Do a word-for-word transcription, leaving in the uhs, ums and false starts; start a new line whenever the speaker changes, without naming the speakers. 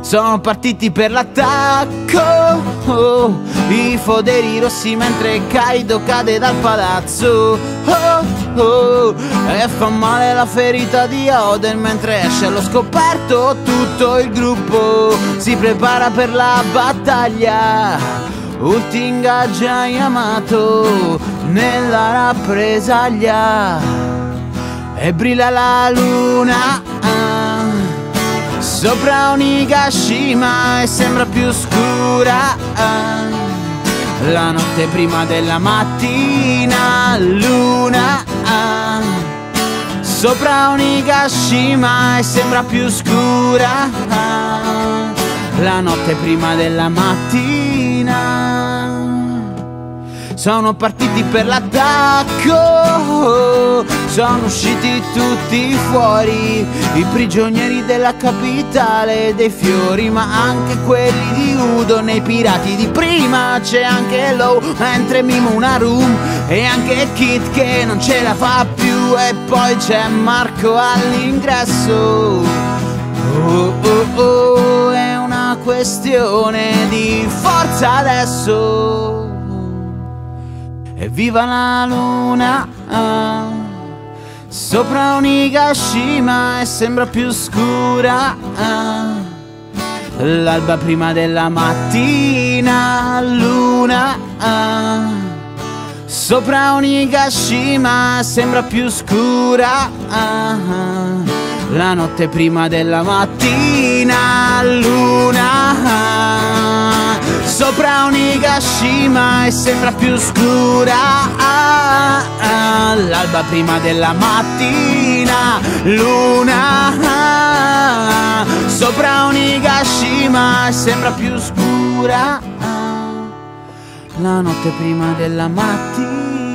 sono partiti per l'attacco, oh, i foderi rossi mentre Kaido cade dal palazzo, oh, oh, e fa male la ferita di Oden mentre esce allo scoperto. Tutto il gruppo si prepara per la battaglia, Ulti ingaggia Yamato nella rappresaglia e brilla la luna sopra Onigashima e sembra più scura la notte prima della mattina. Luna sopra Onigashima e sembra più scura la notte prima della mattina. Sono partiti per l'attacco, sono usciti tutti fuori, i prigionieri della capitale dei fiori, ma anche quelli di Udo nei pirati di prima. C'è anche Law, mentre Mimuna-Rum e anche Kid che non ce la fa più, e poi c'è Marco all'ingresso. Oh oh oh, è una questione di forza adesso. E viva la luna sopra Onigashima e sembra più scura l'alba prima della mattina. Luna sopra Onigashima sembra più scura la notte prima della mattina. Luna sopra Onigashima e sembra più scura l'alba prima della mattina. Luna sopra Onigashima e sembra più scura la notte prima della mattina.